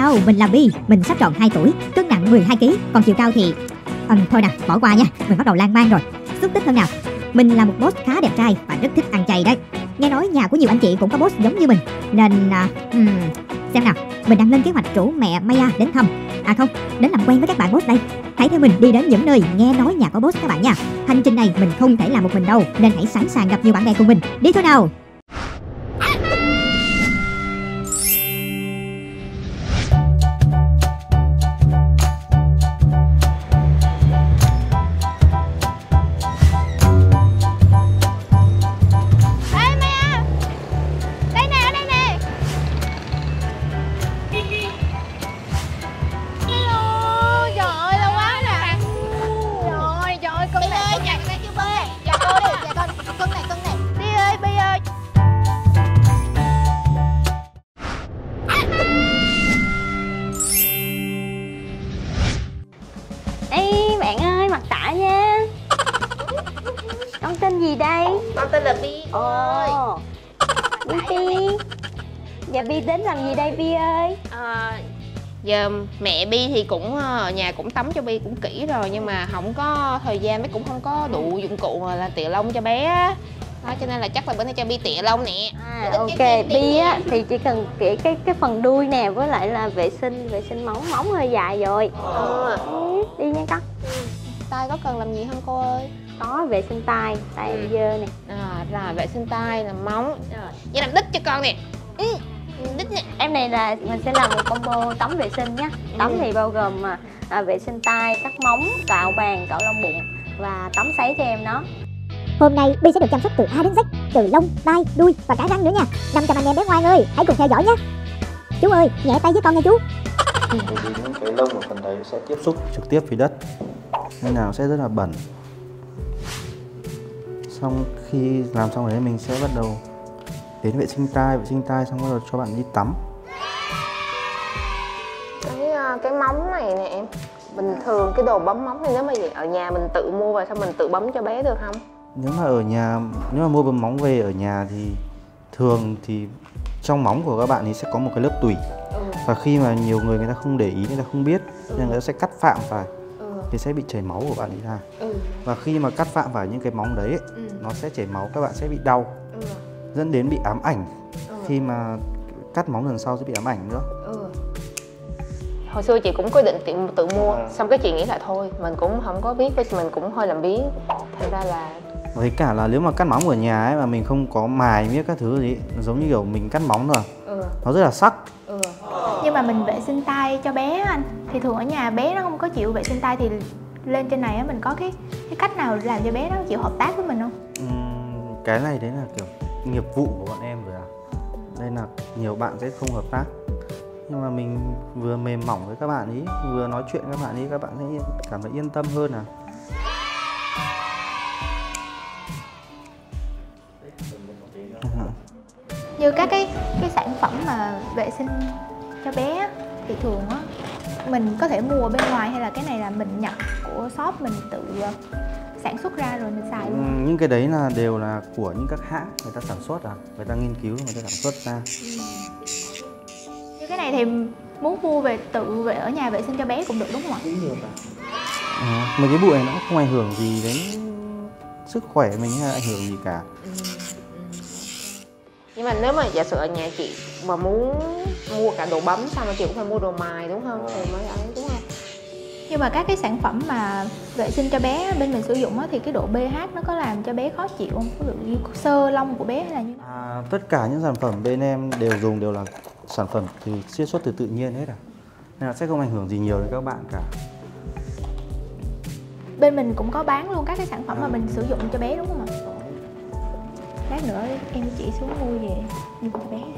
Hello, mình là Bi, mình sắp tròn 2 tuổi, cân nặng 12 kg, còn chiều cao thì thôi nè, bỏ qua nha, mình bắt đầu lan man rồi. Xúc tích hơn nào. Mình là một boss khá đẹp trai và rất thích ăn chay đấy. Nghe nói nhà của nhiều anh chị cũng có boss giống như mình, nên xem nào, mình đang lên kế hoạch rủ mẹ Maya đến thăm. À không, đến làm quen với các bạn boss đây. Hãy theo mình đi đến những nơi nghe nói nhà có boss các bạn nha. Hành trình này mình không thể làm một mình đâu, nên hãy sẵn sàng gặp nhiều bạn bè cùng mình. Đi thôi nào. Bạn ơi, mặc tạ nha. Con tên gì đây? Con tên là Bi. Ồ, Bi. Dạ Bi đến làm gì đây Bi ơi? Giờ mẹ Bi thì cũng ở nhà cũng tắm cho Bi cũng kỹ rồi, nhưng mà không có thời gian, với cũng không có đủ dụng cụ là tỉa lông cho bé á. Đó, cho nên là chắc là bữa nay cho Bi tỉa lông nè. Ok, Bi á thì chỉ cần kỹ cái phần đuôi nè, với lại là vệ sinh móng hơi dài rồi. Đi nha con. Tai có cần làm gì không cô ơi? Có, vệ sinh tai em dơ nè. Rồi vệ sinh tai, làm móng. Vậy làm đít cho con nè. Đít nè. Em này là mình sẽ làm một combo tắm vệ sinh nhé. Tắm thì bao gồm vệ sinh tai, cắt móng, cạo bàn, cạo lông bụng và tắm sấy cho em nó. Hôm nay Bi sẽ được chăm sóc từ A đến Z, từ lông, tai, đuôi và cả răng nữa nha. 500 anh em bé ngoan ơi, hãy cùng theo dõi nhé. Chú ơi, nhẹ tay với con nha chú. Bởi vì những cái lông ở phần đấy sẽ tiếp xúc trực tiếp với đất nên nào sẽ rất là bẩn. Xong khi làm xong đấy mình sẽ bắt đầu đến vệ sinh tai xong bắt đầu cho bạn đi tắm. Cái móng này nè em, bình thường cái đồ bấm móng thì nếu mà ở nhà mình tự mua về xong mình tự bấm cho bé được không? Nếu mà ở nhà, nếu mà mua bấm móng về ở nhà thì thường thì trong móng của các bạn thì sẽ có một cái lớp tủy. Và khi mà nhiều người ta không để ý, người ta không biết nên người ta sẽ cắt phạm phải thì sẽ bị chảy máu của bạn ấy ra. Và khi mà cắt phạm phải những cái móng đấy nó sẽ chảy máu, các bạn sẽ bị đau, dẫn đến bị ám ảnh. Khi mà cắt móng lần sau sẽ bị ám ảnh nữa. Hồi xưa chị cũng có định tự mua, xong cái chị nghĩ là thôi mình cũng không có biết, mình cũng hơi làm biếng, thành ra là với cả là nếu mà cắt móng ở nhà ấy mà mình không có mài miếc các thứ gì giống như kiểu mình cắt móng rồi nó rất là sắc. Nhưng mà mình vệ sinh tay cho bé anh, thì thường ở nhà bé nó không có chịu vệ sinh tay, thì lên trên này á mình có cái cách nào làm cho bé nó chịu hợp tác với mình không? Cái này đấy là kiểu nghiệp vụ của bọn em rồi à, nên là nhiều bạn sẽ không hợp tác, nhưng mà mình vừa mềm mỏng với các bạn ý, vừa nói chuyện với các bạn ý, các bạn sẽ cảm thấy yên tâm hơn à. Như các cái sản phẩm mà vệ sinh cho bé á, thì thường á mình có thể mua bên ngoài, hay là cái này là mình nhập của shop mình tự sản xuất ra rồi mình xài luôn? Những cái đấy là đều là của những các hãng người ta sản xuất người ta nghiên cứu, người ta sản xuất ra. Như cái này thì muốn mua về tự về ở nhà vệ sinh cho bé cũng được đúng không ạ? Cũng được mấy cái bụi này nó không ảnh hưởng gì đến sức khỏe mình hay ảnh hưởng gì cả. Nhưng mà nếu mà giả sử ở nhà chị mà muốn mua cả đồ bấm xong rồi chị cũng phải mua đồ mài đúng không? Thì mới ấy đúng không? Nhưng mà các cái sản phẩm mà vệ sinh cho bé bên mình sử dụng á, thì cái độ pH nó có làm cho bé khó chịu không? Có bị xơ lông của bé hay là như thế nào? Tất cả những sản phẩm bên em đều dùng đều là sản phẩm chiết xuất từ tự nhiên hết nên là sẽ không ảnh hưởng gì nhiều đến các bạn cả. Bên mình cũng có bán luôn các cái sản phẩm mà mình sử dụng cho bé đúng không ạ? Lát nữa em với chị xuống mua về dùng cho bé.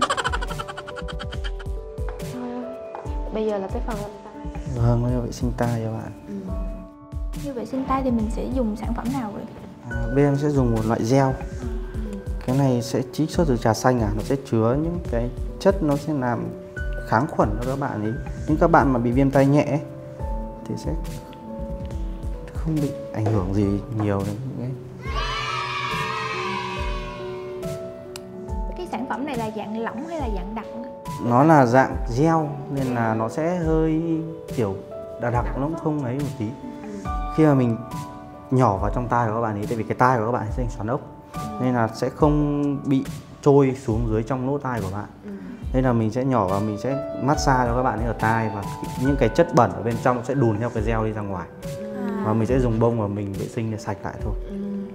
Bây giờ là cái phần làm tay. Vâng, bây giờ vệ sinh tai cho bạn. Như vệ sinh tay thì mình sẽ dùng sản phẩm nào vậy? Bên em sẽ dùng một loại gel. Cái này sẽ chiết xuất từ trà xanh nó sẽ chứa những cái chất nó sẽ làm kháng khuẩn cho các bạn ấy. Những các bạn mà bị viêm tai nhẹ thì sẽ không bị ảnh hưởng gì nhiều đến cái. Cái sản phẩm này là dạng lỏng hay là dạng đặc? Nó là dạng gel nên là nó sẽ hơi kiểu đặc nó cũng không ấy một tí. Khi mà mình nhỏ vào trong tai của các bạn ấy, tại vì cái tai của các bạn sẽ thành xoắn ốc nên là sẽ không bị trôi xuống dưới trong lỗ tai của bạn. Nên là mình sẽ nhỏ và mình sẽ massage cho các bạn ấy ở tai, và những cái chất bẩn ở bên trong sẽ đùn theo cái gel đi ra ngoài. Và mình sẽ dùng bông và mình vệ sinh để sạch lại thôi.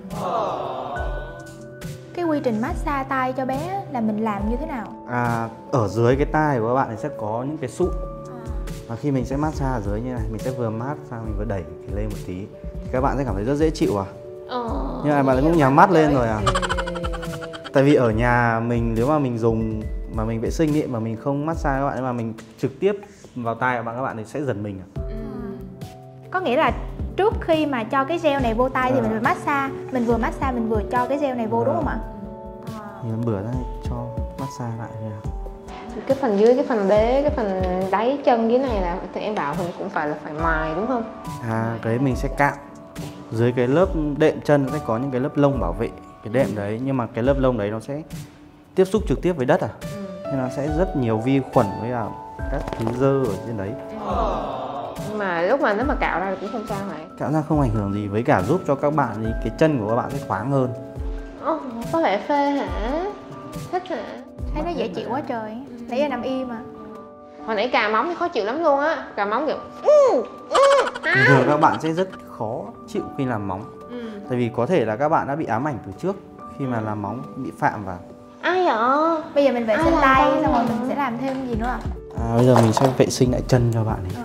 Cái quy trình massage tai cho bé là mình làm như thế nào? Ở dưới cái tai của các bạn ấy sẽ có những cái sụn. Và khi mình sẽ massage ở dưới như này, mình sẽ vừa mát sang mình vừa đẩy cái lên một tí thì các bạn sẽ cảm thấy rất dễ chịu nhưng mà bạn cũng nhắm mắt lên rồi Tại vì ở nhà mình nếu mà mình dùng mà mình vệ sinh ấy mà mình không massage các bạn, mà mình trực tiếp vào tai của các bạn thì sẽ giật mình. Có nghĩa là trước khi mà cho cái gel này vô tai thì mình vừa massage mình vừa cho cái gel này vô đúng không ạ? Thì bữa ra cho massage lại thôi Cái phần dưới, cái phần đế, cái phần đáy chân dưới này là thì em bảo thì cũng phải mài đúng không? Cái mình sẽ cạo dưới cái lớp đệm chân sẽ có những cái lớp lông bảo vệ cái đệm đấy, nhưng mà cái lớp lông đấy nó sẽ tiếp xúc trực tiếp với đất nên nó sẽ rất nhiều vi khuẩn với các thứ dơ ở trên đấy. Nhưng mà lúc mà nếu mà cạo ra thì cũng không sao hả? Cạo ra không ảnh hưởng gì, với cả giúp cho các bạn thì cái chân của các bạn sẽ thoáng hơn. Có vẻ phê hả? Thích hả? Thấy nó dễ chịu quá trời. Nãy giờ nằm im mà. Hồi nãy cà móng thì khó chịu lắm luôn á. Cà móng kiểu Thường thường các bạn sẽ rất khó chịu khi làm móng. Tại vì có thể là các bạn đã bị ám ảnh từ trước khi mà làm móng bị phạm vào. ai vậy? Bây giờ mình vệ sinh tay xong rồi mình sẽ làm thêm gì nữa ạ? Bây giờ mình sẽ vệ sinh lại chân cho bạn ấy.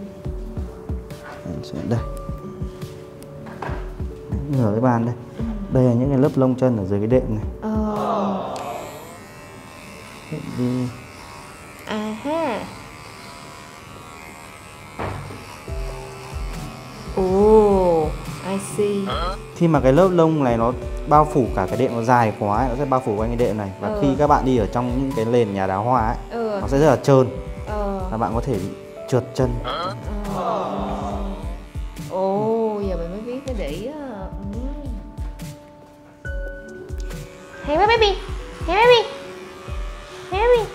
Đây, ngửa cái bàn đây. Đây là những cái lớp lông chân ở dưới cái đệm này. Ha. I see. Khi mà cái lớp lông này nó bao phủ cả cái đệm, nó dài quá ấy, nó sẽ bao phủ quanh cái đệm này. Và khi các bạn đi ở trong những cái nền nhà đào hoa ấy, nó sẽ rất là trơn. Và bạn có thể bị trượt chân. Giờ mình mới biết cái đĩ á. Hey baby, hey baby, hey baby.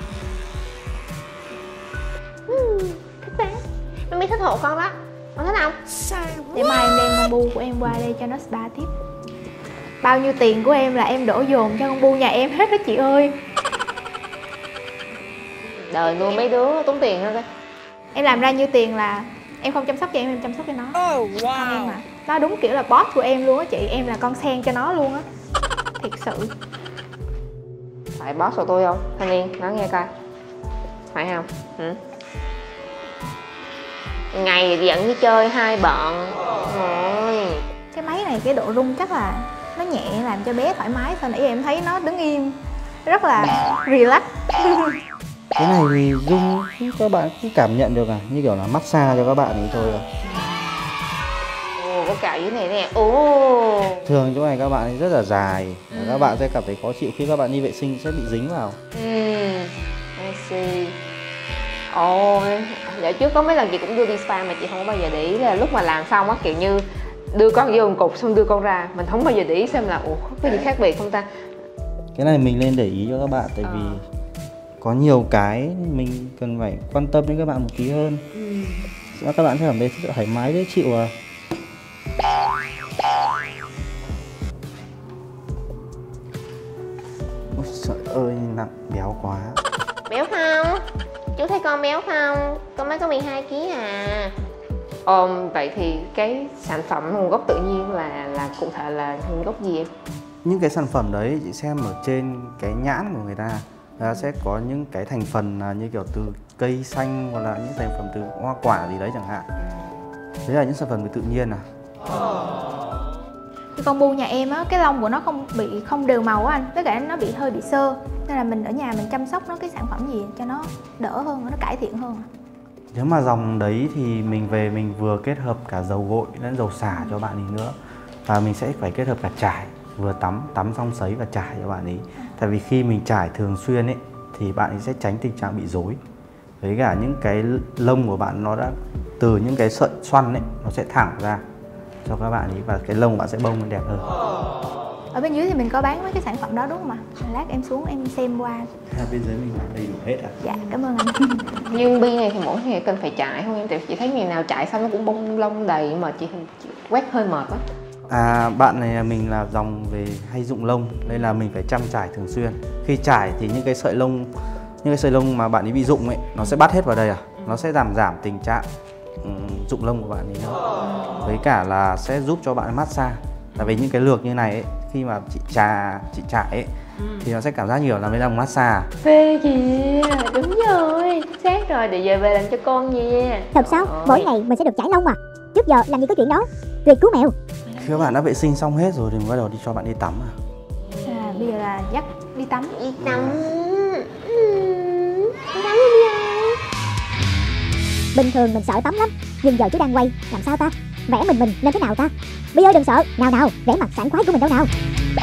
Thích quá. Mami thích hộ con đó. Con thích không? Để mai em đem con bu của em qua đây cho nó spa tiếp. Bao nhiêu tiền của em là em đổ dồn cho con bu nhà em hết đó chị ơi. Đời nuôi mấy đứa tốn tiền hơn. Em làm ra nhiêu tiền là em không chăm sóc cho em chăm sóc cho nó. Con em mà. Nó đúng kiểu là boss của em luôn á chị. Em là con sen cho nó luôn á. Thiệt sự. Phải boss của tôi không? Thanh Niên, nói nghe coi. Phải không? Ngày thì dẫn đi chơi hai bận. Cái máy này cái độ rung chắc là nó nhẹ làm cho bé thoải mái. Thôi nãy giờ em thấy nó đứng im rất là relax. Cái này thì rung các bạn cứ cảm nhận được như kiểu là massage cho các bạn ấy thôi. Có cạo dưới này nè. Thường chỗ này các bạn ấy rất là dài. Các bạn sẽ cảm thấy khó chịu khi các bạn đi vệ sinh sẽ bị dính vào. I see. Dạo trước có mấy lần chị cũng đưa đi spa mà chị không có bao giờ để ý là lúc mà làm xong á, kiểu như đưa con vô một cục xong đưa con ra, mình không bao giờ để ý xem là có gì khác biệt không ta. Cái này mình nên để ý cho các bạn, tại vì có nhiều cái mình cần phải quan tâm đến các bạn một tí hơn. Các bạn sẽ cảm thấy thoải mái dễ chịu Ôi trời ơi, nặng béo quá. Béo không? Chú thấy con béo không? Con mới có 12 kg à. Vậy thì cái sản phẩm nguồn gốc tự nhiên là cụ thể là nguồn gốc gì em? Những cái sản phẩm đấy chị xem ở trên cái nhãn của người ta sẽ có những cái thành phần như kiểu từ cây xanh hoặc là những thành phần từ hoa quả gì đấy chẳng hạn. Đấy là những sản phẩm từ tự nhiên Cái con bu nhà em á, cái lông của nó không đều màu á anh, tất cả nó bị hơi bị xơ, nên là mình ở nhà mình chăm sóc nó cái sản phẩm gì cho nó đỡ hơn, nó cải thiện hơn. Nếu mà dòng đấy thì mình về mình vừa kết hợp cả dầu gội lẫn dầu xả cho bạn ấy nữa, và mình sẽ phải kết hợp cả chải, vừa tắm xong sấy và chải cho bạn ấy. Tại vì khi mình chải thường xuyên ấy thì bạn ấy sẽ tránh tình trạng bị rối. Với cả những cái lông của bạn nó đã từ những cái sợi xoăn ấy nó sẽ thẳng ra cho các bạn ấy, và cái lông của bạn sẽ bông lên đẹp hơn. Ở bên dưới thì mình có bán mấy cái sản phẩm đó đúng không ạ? Lát em xuống em xem qua. Bên dưới mình đầy đủ hết à? Dạ, cảm ơn anh. Nhưng bi này thì mỗi ngày cần phải chải không em? Tại chị thấy ngày nào chải xong nó cũng bông lông đầy mà chị quét hơi mệt á. Bạn này mình là dòng về hay rụng lông nên là mình phải chăm chải thường xuyên. Khi chải thì những cái sợi lông mà bạn ấy bị rụng ấy nó sẽ bắt hết vào đây nó sẽ giảm tình trạng rụng lông của bạn ấy nữa. Với cả là sẽ giúp cho bạn massage. Tại vì những cái lược như này ấy, khi mà chị chải ấy thì nó sẽ cảm giác nhiều là mới làm massage. Phê kìa, đúng rồi, xác rồi, để về làm cho con nha. Thật sao? Mỗi ngày mình sẽ được chải lông à? Trước giờ làm gì có chuyện đó. Tuyệt cứu mèo. Khi các bạn đã vệ sinh xong hết rồi thì mình bắt đầu đi cho bạn đi tắm Bây giờ là dắt đi tắm. Đi tắm. Bình thường mình sợ tắm lắm, nhưng giờ chú đang quay, làm sao ta? Vẽ mình nên thế nào ta? Bi ơi đừng sợ, nào vẽ mặt sảng khoái của mình đâu nào.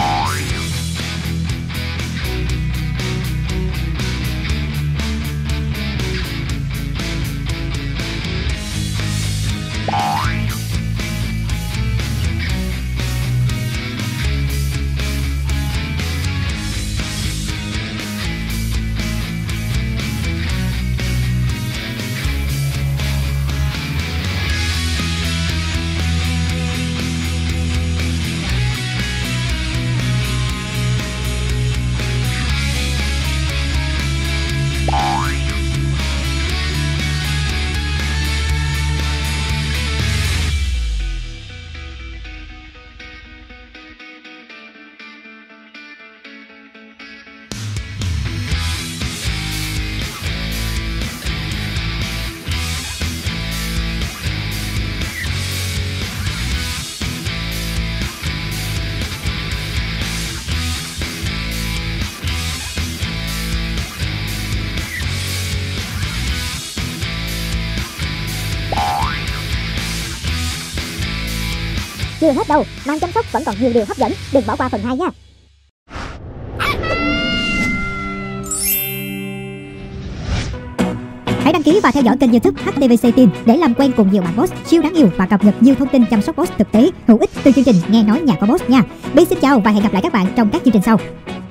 Chưa hết đâu, Mang chăm sóc vẫn còn nhiều điều hấp dẫn, đừng bỏ qua phần 2 nha. Hãy đăng ký và theo dõi kênh YouTube HTVC Team để làm quen cùng nhiều bạn boss siêu đáng yêu và cập nhật nhiều thông tin chăm sóc boss thực tế, hữu ích từ chương trình Nghe nói nhà có boss nha. Bi xin chào và hẹn gặp lại các bạn trong các chương trình sau.